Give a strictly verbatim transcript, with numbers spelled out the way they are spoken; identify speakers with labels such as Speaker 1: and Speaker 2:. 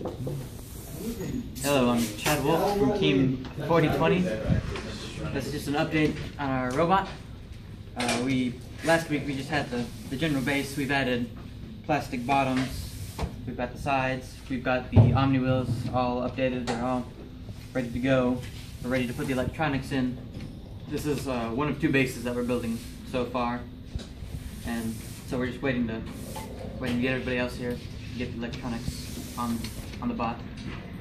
Speaker 1: Hello, I'm Chad Wolf from Team forty twenty. This is just an update on our robot. Uh, we Last week we just had the, the general base. We've added plastic bottoms, we've got the sides, we've got the Omni wheels all updated, they're all ready to go. We're ready to put the electronics in. This is uh, one of two bases that we're building so far, and so we're just waiting to waiting to get everybody else here to get the electronics on on the bot.